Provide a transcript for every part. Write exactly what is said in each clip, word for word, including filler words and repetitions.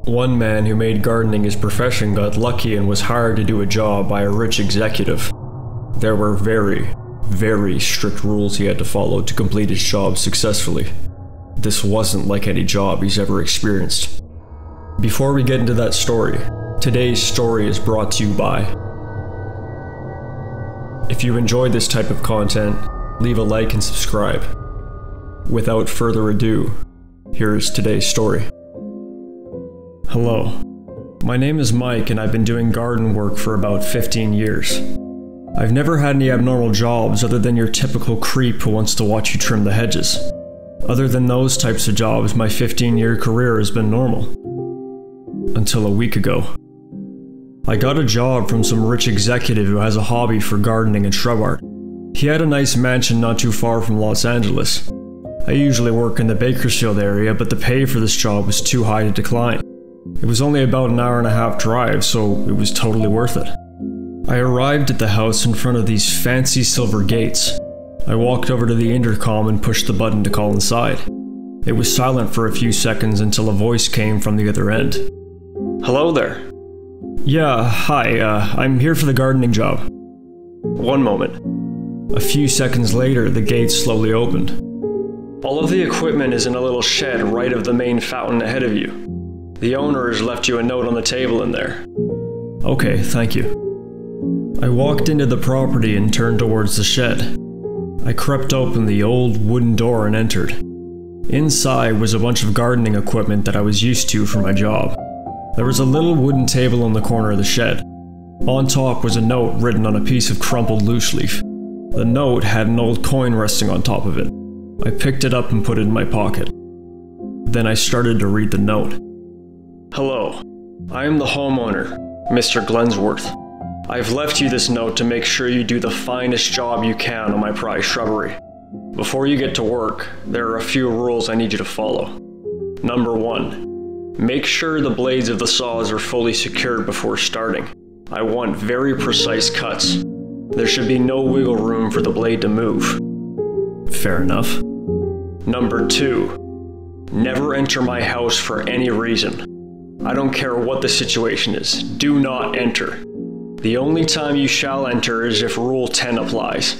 One man who made gardening his profession got lucky and was hired to do a job by a rich executive. There were very, very strict rules he had to follow to complete his job successfully. This wasn't like any job he's ever experienced. Before we get into that story, today's story is brought to you by... If you enjoy this type of content, leave a like and subscribe. Without further ado, here's today's story. Hello, my name is Mike and I've been doing garden work for about fifteen years. I've never had any abnormal jobs other than your typical creep who wants to watch you trim the hedges. Other than those types of jobs, my fifteen year career has been normal. Until a week ago. I got a job from some rich executive who has a hobby for gardening and shrub art. He had a nice mansion not too far from Los Angeles. I usually work in the Bakersfield area, but the pay for this job was too high to decline. It was only about an hour and a half drive, so it was totally worth it. I arrived at the house in front of these fancy silver gates. I walked over to the intercom and pushed the button to call inside. It was silent for a few seconds until a voice came from the other end. Hello there. Yeah, hi, uh, I'm here for the gardening job. One moment. A few seconds later, the gate slowly opened. All of the equipment is in a little shed right of the main fountain ahead of you. The owner has left you a note on the table in there. Okay, thank you. I walked into the property and turned towards the shed. I crept open the old wooden door and entered. Inside was a bunch of gardening equipment that I was used to for my job. There was a little wooden table in the corner of the shed. On top was a note written on a piece of crumpled loose leaf. The note had an old coin resting on top of it. I picked it up and put it in my pocket. Then I started to read the note. Hello, I am the homeowner, Mister Glensworth. I've left you this note to make sure you do the finest job you can on my prized shrubbery. Before you get to work, there are a few rules I need you to follow. Number one, make sure the blades of the saws are fully secured before starting. I want very precise cuts. There should be no wiggle room for the blade to move. Fair enough. Number two, never enter my house for any reason. I don't care what the situation is. Do not enter. The only time you shall enter is if Rule ten applies.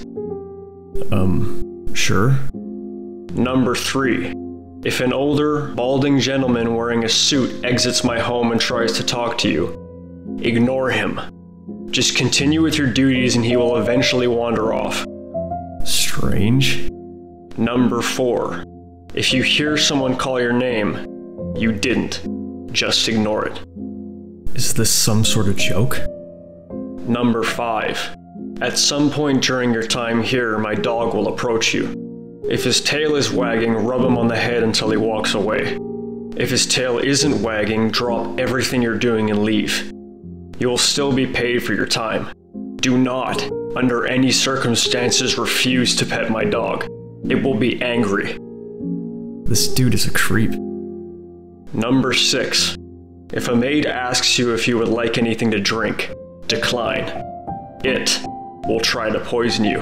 Um, sure. Number three. If an older, balding gentleman wearing a suit exits my home and tries to talk to you, ignore him. Just continue with your duties and he will eventually wander off. Strange. Number four. If you hear someone call your name, you didn't. Just ignore it. Is this some sort of joke? Number five. At some point during your time here, my dog will approach you. If his tail is wagging, rub him on the head until he walks away. If his tail isn't wagging, drop everything you're doing and leave. You will still be paid for your time. Do not, under any circumstances, refuse to pet my dog. It will be angry. This dude is a creep. Number six. If a maid asks you if you would like anything to drink, decline. It will try to poison you.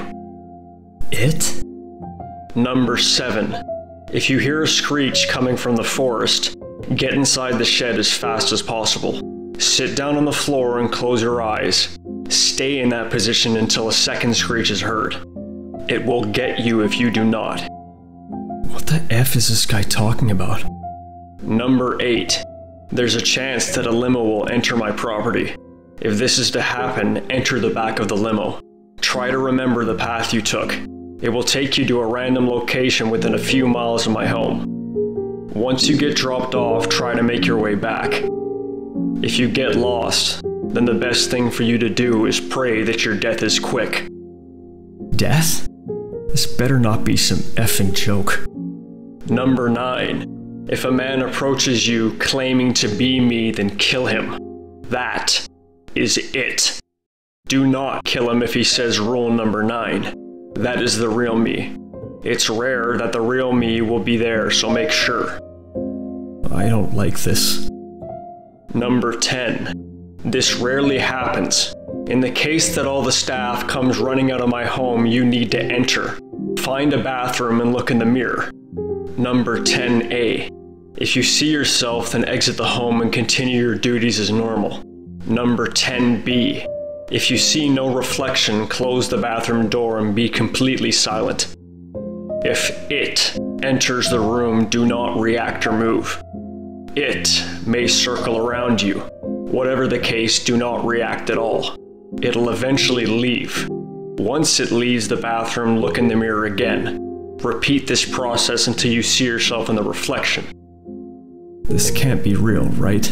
It? Number seven. If you hear a screech coming from the forest, get inside the shed as fast as possible. Sit down on the floor and close your eyes. Stay in that position until a second screech is heard. It will get you if you do not. What the F is this guy talking about? Number eight. There's a chance that a limo will enter my property. If this is to happen, enter the back of the limo. Try to remember the path you took. It will take you to a random location within a few miles of my home. Once you get dropped off, try to make your way back. If you get lost, then the best thing for you to do is pray that your death is quick. Death? This better not be some effing joke. Number nine. If a man approaches you claiming to be me, then kill him. That is it. Do not kill him if he says rule number nine. That is the real me. It's rare that the real me will be there, so make sure. I don't like this. Number ten. This rarely happens. In the case that all the staff comes running out of my home, you need to enter. Find a bathroom and look in the mirror. Number ten A. If you see yourself, then exit the home and continue your duties as normal. Number ten B. If you see no reflection, close the bathroom door and be completely silent. If it enters the room, do not react or move. It may circle around you. Whatever the case, do not react at all. It'll eventually leave. Once it leaves the bathroom, look in the mirror again. Repeat this process until you see yourself in the reflection. This can't be real, right?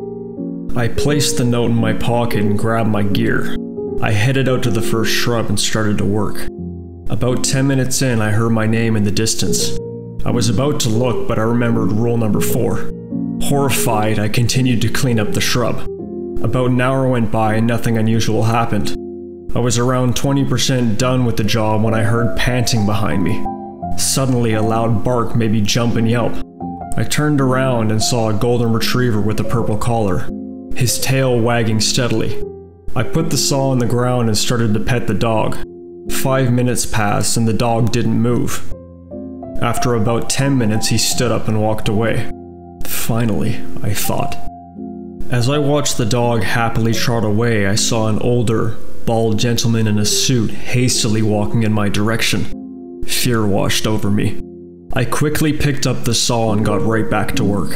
I placed the note in my pocket and grabbed my gear. I headed out to the first shrub and started to work. About ten minutes in, I heard my name in the distance. I was about to look, but I remembered rule number four. Horrified, I continued to clean up the shrub. About an hour went by and nothing unusual happened. I was around twenty percent done with the job when I heard panting behind me. Suddenly, a loud bark made me jump and yelp. I turned around and saw a golden retriever with a purple collar, his tail wagging steadily. I put the saw on the ground and started to pet the dog. Five minutes passed and the dog didn't move. After about ten minutes, he stood up and walked away. Finally, I thought. As I watched the dog happily trot away, I saw an older, bald gentleman in a suit hastily walking in my direction. Fear washed over me. I quickly picked up the saw and got right back to work.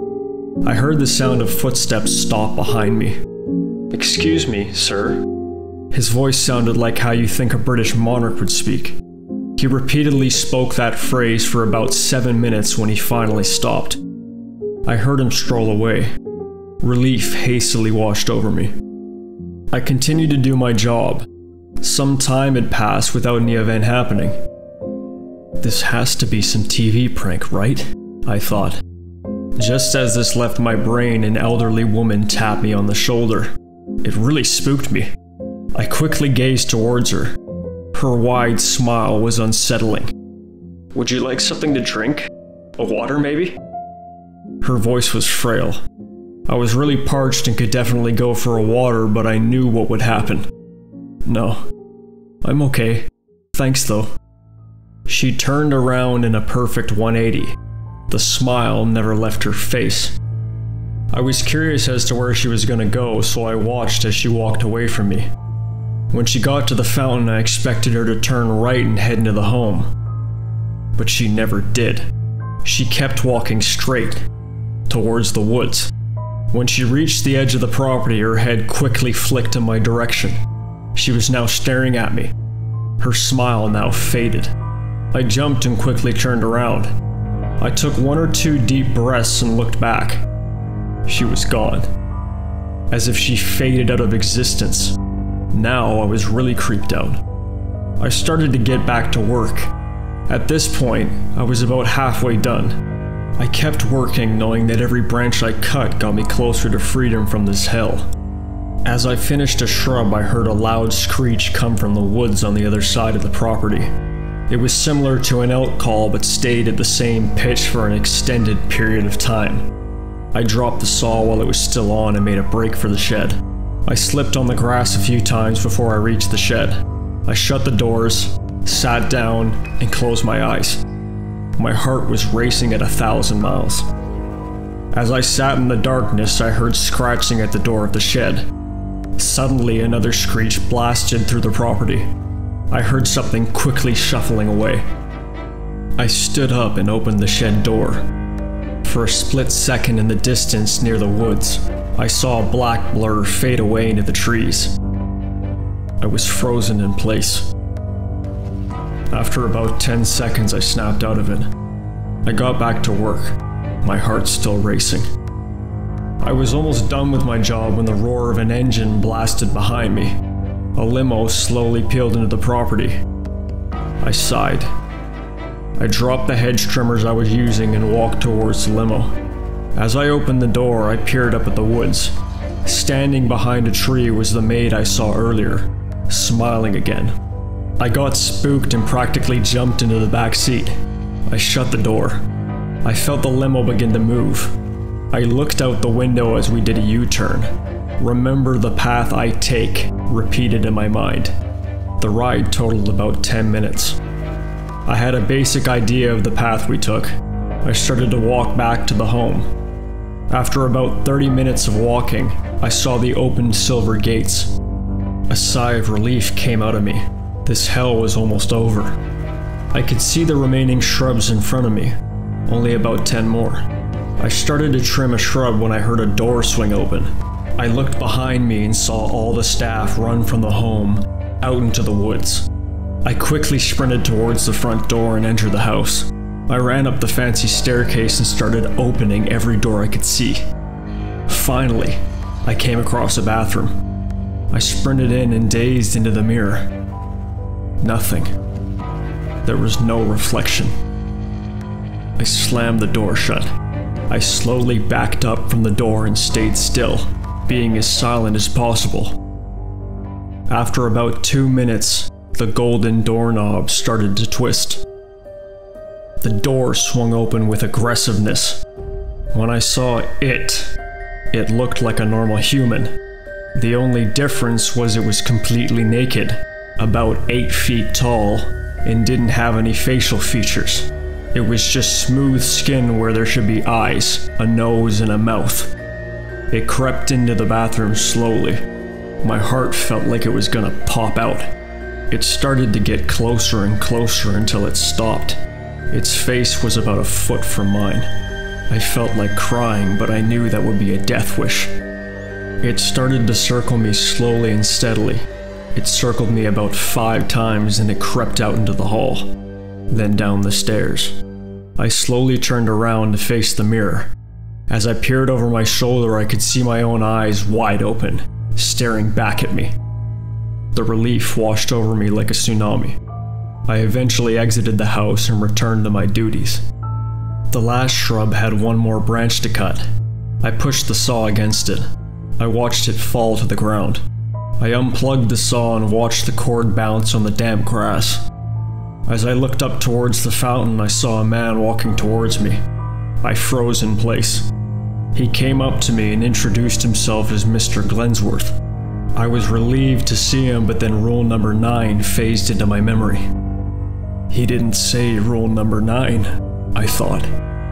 I heard the sound of footsteps stop behind me. "Excuse me, sir." His voice sounded like how you think a British monarch would speak. He repeatedly spoke that phrase for about seven minutes when he finally stopped. I heard him stroll away. Relief hastily washed over me. I continued to do my job. Some time had passed without any event happening. This has to be some T V prank, right? I thought. Just as this left my brain, an elderly woman tapped me on the shoulder. It really spooked me. I quickly gazed towards her. Her wide smile was unsettling. "Would you like something to drink? A water, maybe?" Her voice was frail. I was really parched and could definitely go for a water, but I knew what would happen. "No, I'm okay. Thanks though." She turned around in a perfect one eighty. The smile never left her face. I was curious as to where she was going to go, so I watched as she walked away from me. When she got to the fountain, I expected her to turn right and head into the home. But she never did. She kept walking straight, towards the woods. When she reached the edge of the property, her head quickly flicked in my direction. She was now staring at me. Her smile now faded. I jumped and quickly turned around. I took one or two deep breaths and looked back. She was gone. As if she faded out of existence. Now I was really creeped out. I started to get back to work. At this point, I was about halfway done. I kept working, knowing that every branch I cut got me closer to freedom from this hell. As I finished a shrub, I heard a loud screech come from the woods on the other side of the property. It was similar to an elk call, but stayed at the same pitch for an extended period of time. I dropped the saw while it was still on and made a break for the shed. I slipped on the grass a few times before I reached the shed. I shut the doors, sat down, and closed my eyes. My heart was racing at a thousand miles. As I sat in the darkness, I heard scratching at the door of the shed. Suddenly, another screech blasted through the property. I heard something quickly shuffling away. I stood up and opened the shed door. For a split second in the distance near the woods, I saw a black blur fade away into the trees. I was frozen in place. After about ten seconds, I snapped out of it. I got back to work, my heart still racing. I was almost done with my job when the roar of an engine blasted behind me. A limo slowly peeled into the property. I sighed. I dropped the hedge trimmers I was using and walked towards the limo. As I opened the door, I peered up at the woods. Standing behind a tree was the maid I saw earlier, smiling again. I got spooked and practically jumped into the back seat. I shut the door. I felt the limo begin to move. I looked out the window as we did a U-turn. Remember the path I take, repeated in my mind. The ride totaled about ten minutes. I had a basic idea of the path we took. I started to walk back to the home. After about thirty minutes of walking, I saw the opened silver gates. A sigh of relief came out of me. This hell was almost over. I could see the remaining shrubs in front of me, only about ten more. I started to trim a shrub when I heard a door swing open. I looked behind me and saw all the staff run from the home out into the woods. I quickly sprinted towards the front door and entered the house. I ran up the fancy staircase and started opening every door I could see. Finally, I came across a bathroom. I sprinted in and dazed into the mirror. Nothing. There was no reflection. I slammed the door shut. I slowly backed up from the door and stayed still, being as silent as possible. After about two minutes, the golden doorknob started to twist. The door swung open with aggressiveness. When I saw it, it looked like a normal human. The only difference was it was completely naked, about eight feet tall, and didn't have any facial features. It was just smooth skin where there should be eyes, a nose, and a mouth. It crept into the bathroom slowly. My heart felt like it was gonna pop out. It started to get closer and closer until it stopped. Its face was about a foot from mine. I felt like crying, but I knew that would be a death wish. It started to circle me slowly and steadily. It circled me about five times and it crept out into the hall, then down the stairs. I slowly turned around to face the mirror. As I peered over my shoulder, I could see my own eyes wide open, staring back at me. The relief washed over me like a tsunami. I eventually exited the house and returned to my duties. The last shrub had one more branch to cut. I pushed the saw against it. I watched it fall to the ground. I unplugged the saw and watched the cord bounce on the damp grass. As I looked up towards the fountain, I saw a man walking towards me. I froze in place. He came up to me and introduced himself as Mister Glensworth. I was relieved to see him, but then rule number nine phased into my memory. He didn't say rule number nine, I thought.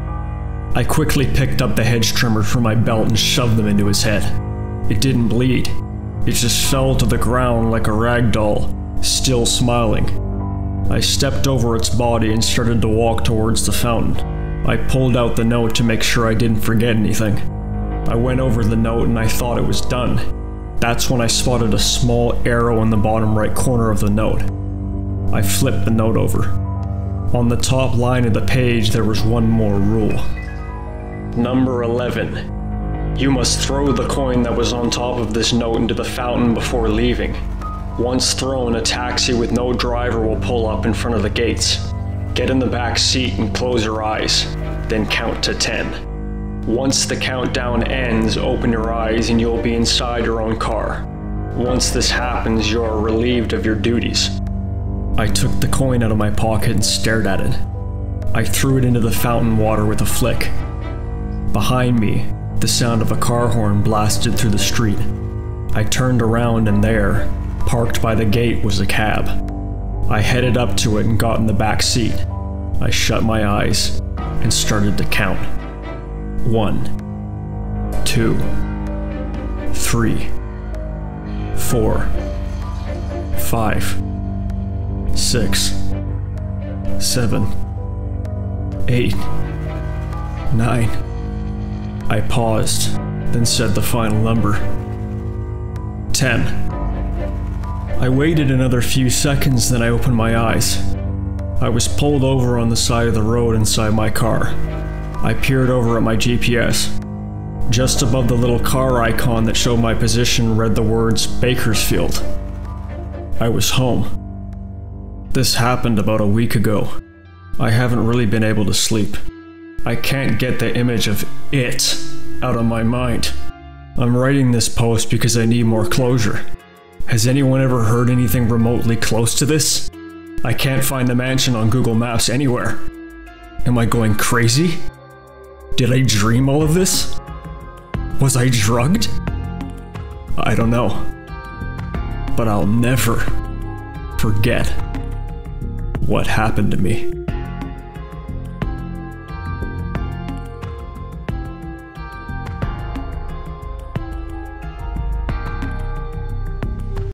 I quickly picked up the hedge trimmer from my belt and shoved them into his head. It didn't bleed. It just fell to the ground like a rag doll, still smiling. I stepped over its body and started to walk towards the fountain. I pulled out the note to make sure I didn't forget anything. I went over the note and I thought it was done. That's when I spotted a small arrow in the bottom right corner of the note. I flipped the note over. On the top line of the page there was one more rule. Number eleven. You must throw the coin that was on top of this note into the fountain before leaving. Once thrown, a taxi with no driver will pull up in front of the gates. Get in the back seat and close your eyes, then count to ten. Once the countdown ends, open your eyes and you'll be inside your own car. Once this happens, you are relieved of your duties. I took the coin out of my pocket and stared at it. I threw it into the fountain water with a flick. Behind me, the sound of a car horn blasted through the street. I turned around and there, parked by the gate, was a cab. I headed up to it and got in the back seat. I shut my eyes and started to count. One, two, three, four, five, six, seven, eight, nine. I paused, then said the final number. Ten. I waited another few seconds, then I opened my eyes. I was pulled over on the side of the road inside my car. I peered over at my G P S. Just above the little car icon that showed my position read the words Bakersfield. I was home. This happened about a week ago. I haven't really been able to sleep. I can't get the image of it out of my mind. I'm writing this post because I need more closure. Has anyone ever heard anything remotely close to this? I can't find the mansion on Google Maps anywhere. Am I going crazy? Did I dream all of this? Was I drugged? I don't know. But I'll never forget what happened to me.